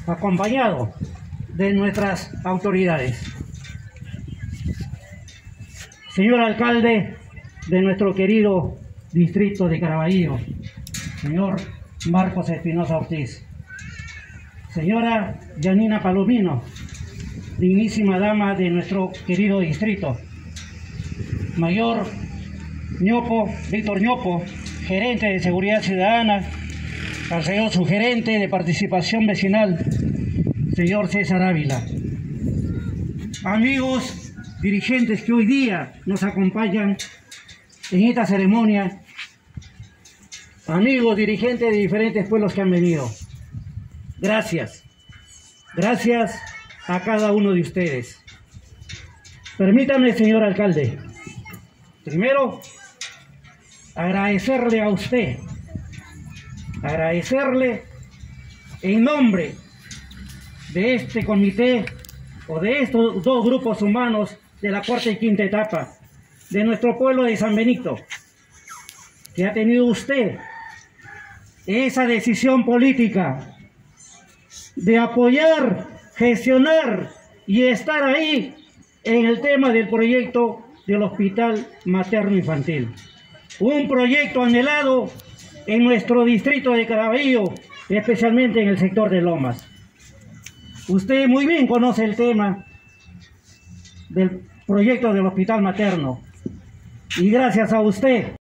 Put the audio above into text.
acompañado de nuestras autoridades. Señor alcalde de nuestro querido distrito de Caraballo, señor Marcos Espinosa Ortiz, señora Yanina Palomino, dignísima dama de nuestro querido distrito, mayor Ñopo, Víctor Ñopo, gerente de Seguridad Ciudadana, al señor subgerente de Participación Vecinal, señor César Ávila. Amigos dirigentes que hoy día nos acompañan en esta ceremonia, amigos dirigentes de diferentes pueblos que han venido, gracias. Gracias a cada uno de ustedes. Permítame, señor alcalde, primero agradecerle a usted, agradecerle en nombre de este comité o de estos dos grupos humanos de la cuarta y quinta etapa de nuestro pueblo de San Benito, que ha tenido usted esa decisión política de apoyar, gestionar y estar ahí en el tema del proyecto del Hospital Materno Infantil. Un proyecto anhelado en nuestro distrito de Caraballo, especialmente en el sector de Lomas. Usted muy bien conoce el tema del proyecto del Hospital Materno y gracias a usted